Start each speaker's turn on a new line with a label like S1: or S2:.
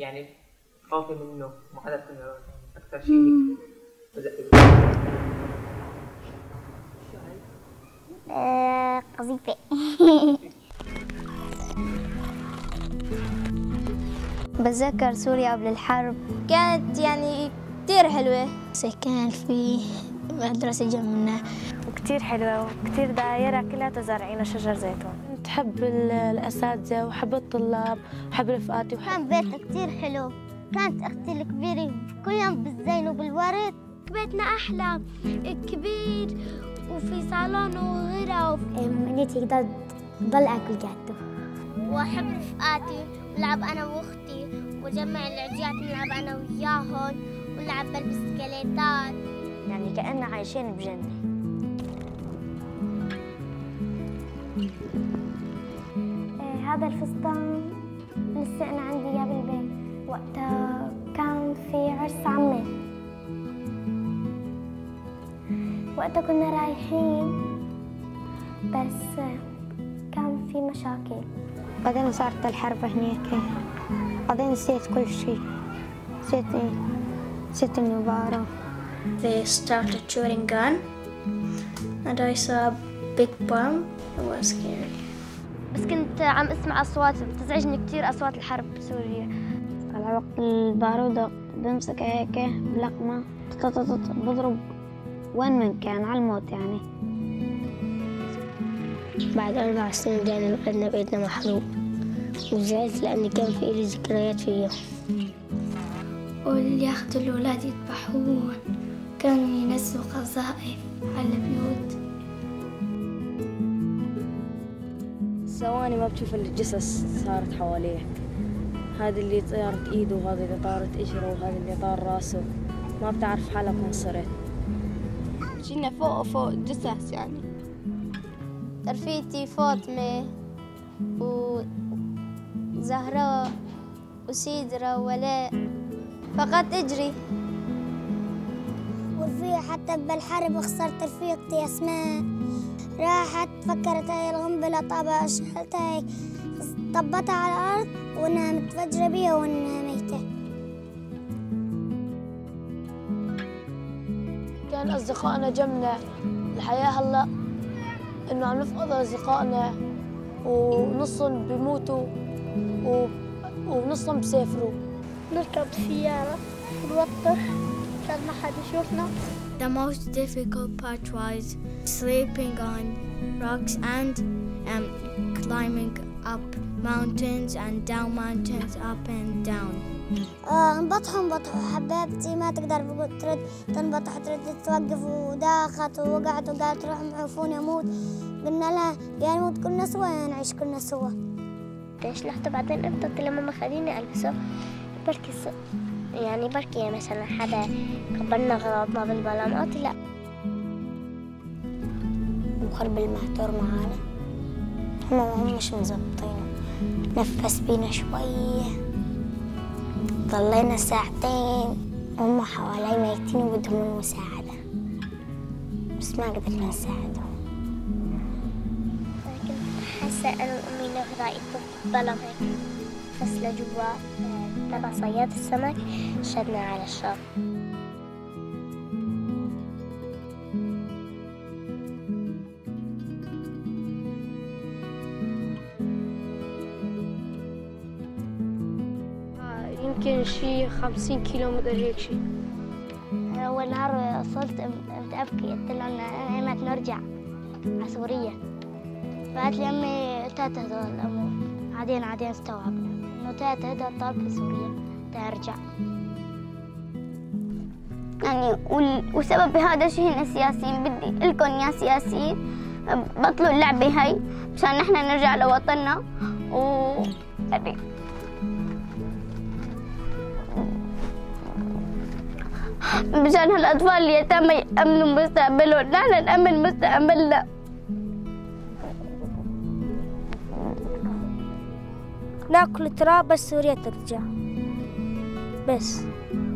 S1: يعني تخافي منه ما حدا فينا أكثر شيء بزقك؟
S2: قذيفة. بتذكر سوريا قبل الحرب كانت يعني كتير حلوة. كان في مدرسة جنبنا
S3: وكتير حلوة وكتير دايرة كلها زارعين شجر زيتون. كنت حب الأساتذة وحب الطلاب وحب رفقاتي.
S2: كان بيتنا كتير حلو. كانت أختي الكبيرة كل يوم بالزين وبالورد. بيتنا أحلى كبير وفي صالون وغيره. أمنيتي أقدر ضل آكل جاتو وأحب رفقاتي ولعب أنا وأختي وجمع العجيات نلعب أنا وياهم ونلعب بالبسكليتات.
S3: يعني كأننا عايشين بجنة.
S2: هذا الفستان لسه أنا عندي إياه بالبيت. وقتها كان في عرس عمي. وقتها كنا رايحين بس كان في مشاكل. بعدين صارت الحرب هنيك. بعدين نسيت كل شيء. نسيت المباراة.
S4: They started shooting gun and I saw a big bomb. It was scary.
S2: بس كنت عم اسمع أصوات بتزعجني كثير أصوات الحرب بسوريا. على وقت البارودة بمسك هيك بلقمة بضرب وين من كان على الموت يعني.
S4: بعد 4 سنين جانا لقينا بيتنا محروق وزعلت لأني كان في إلي ذكريات فيه.
S2: واللي ياخذوا الأولاد يذبحوهم كانوا ينزلوا قذائف على البيوت.
S3: ثواني ما بتشوف الجثث صارت حواليك. هذا اللي طارت ايده وهذا اللي طارت اجره وهذا اللي طار راسه. ما بتعرف حالك وين صرت.
S2: جينا فوق جثث يعني. رفيقتي فاطمة وزهراء وسيدرا وولاء فقط اجري. ورفيق حتى بالحرب خسرت رفيقتي اسماء. راحت فكرت هاي القنبلة طابة شحلتها هيك طبتها على الأرض وإنها متفجرة بيها وإنها ميتة.
S5: كان أصدقائنا جمنا. الحياة هلا إنه عم نفقد أصدقائنا ونصهم بيموتوا ونصهم بسافروا.
S2: نركب سيارة ونوقف عشان ما حد يشوفنا.
S4: The most difficult part was sleeping on rocks and climbing up mountains and down mountains, up and down.
S2: انبطحوا حبيبتي ما تقدر ترد تنبطح ترد توقف وداخت ووقعت وقالت روحوا معوفوني اموت. قلنا لها يا نموت كلنا سوا يا نعيش كلنا سوا.
S4: ليش لحظة بعدين انت لما ما خليني البسه بركي يعني بركي مثلا حدا كبرنا غلطنا بالبلامات لا.
S2: وخرب المهتور معانا هم مش مزبطينه. نفس بينا شوية ضلينا ساعتين هم حوالي ميتين وبدهم المساعدة بس ما قدرنا نساعدهم.
S4: كنت حاسة أنا وأمي نغرق بالبلم هيك بس لجوا تبع صياد السمك شدنا على الشاطئ.
S5: يمكن شي 50 كيلومتر هيك شي.
S2: أول نهار وصلت قمت أبكي قلت لهم إمتى نرجع على سوريا. فقالت لي أمي تاتا هدول الأمور بعدين استوعبنا إنه تاتا هدول طار في سوريا ترجع. يعني وسبب هذا الشيء هن السياسيين. بدي لكم يا سياسيين بطلوا اللعبة هاي مشان نحن نرجع لوطننا مشان هالأطفال اليتامى يأمنوا مستقبلهم. نحن نأمن مستقبلنا. ناكل تراب بس سوريا ترجع بس.